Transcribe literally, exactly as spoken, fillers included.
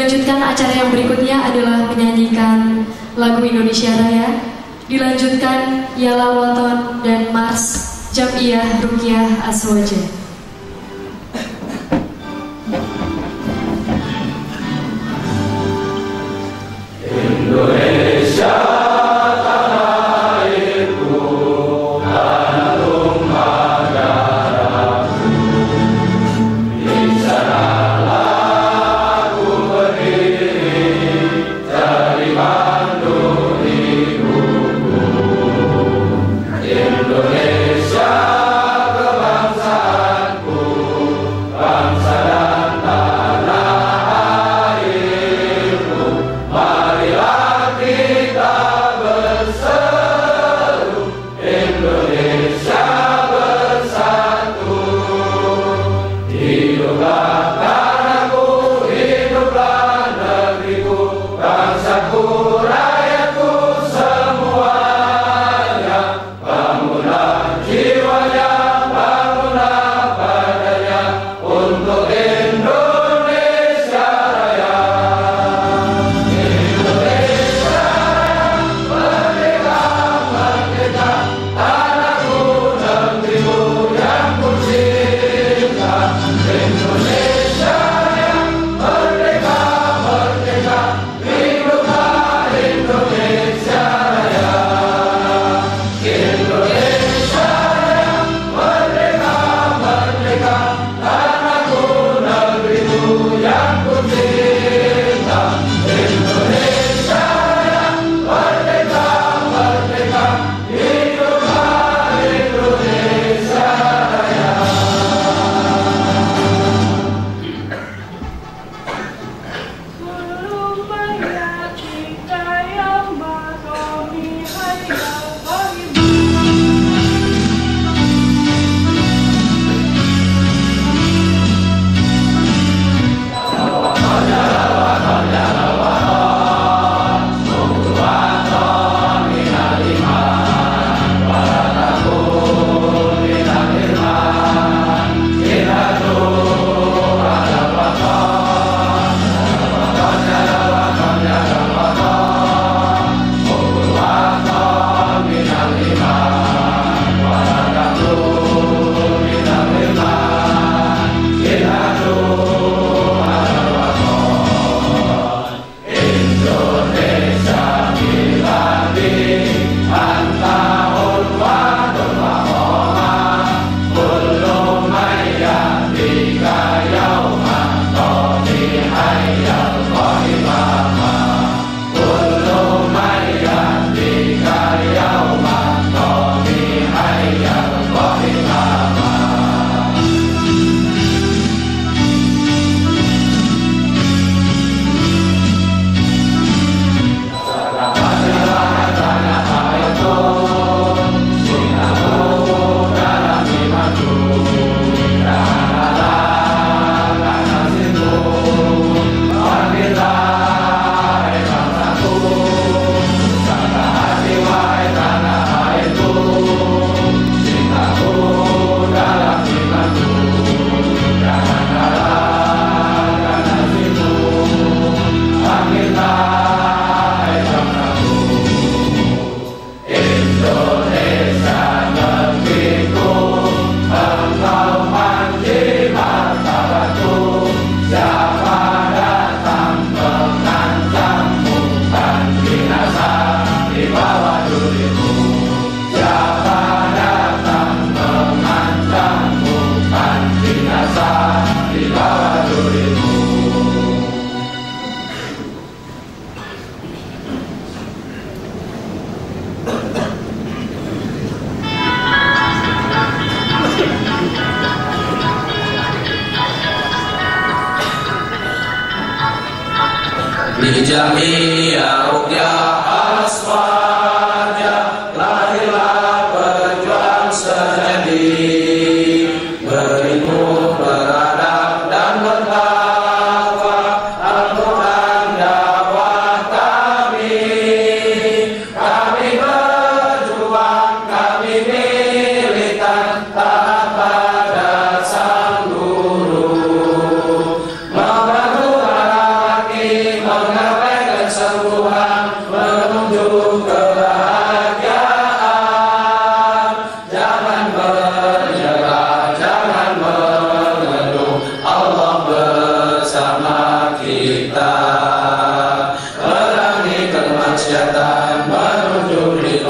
Dilanjutkan acara yang berikutnya adalah menyanyikan lagu Indonesia Raya. Dilanjutkan Yala Waton dan Mars Jamiyah Ruqyah Azwajah. Indonesia tanah airku, tanah rumah darahku. Di sanalah aku berdiri, jadi pandu hidupku. Indonesia kebangsaanku, bangsa dan tanah airku. Marilah kita berseru, Indonesia bersatu. Hiduplah tanahku, hiduplah negeriku, bangsaku, rakyatku semuanya. Bangunlah jiwanya, bangunlah badannya untuk Indonesia Raya. Indonesia merdeka, merdeka, tanahku, negeriku yang ku cinta. Indonesia yang merdeka, merdeka, hiduplah Indonesia Raya. Indonesia yang merdeka, merdeka, tanahku, negeriku yang ku cinta. Indonesia yang merdeka, merdeka, hiduplah Indonesia Raya. Berupaya kita yang mengayomi hayat bagi Di Jamiyah Ruqyah Azwajah lahirlah pejuang sejati, berilmu, beradab dan bertakwa. Al-Quran dakwah kami, kami berjuang, kami militan, taat pada sang guru, membangun anak Tuhan menuju kebahagiaan. Jangan menyerah, jangan mengeluh, Allah bersama kita. Perangi kemaksiatan menuju ridho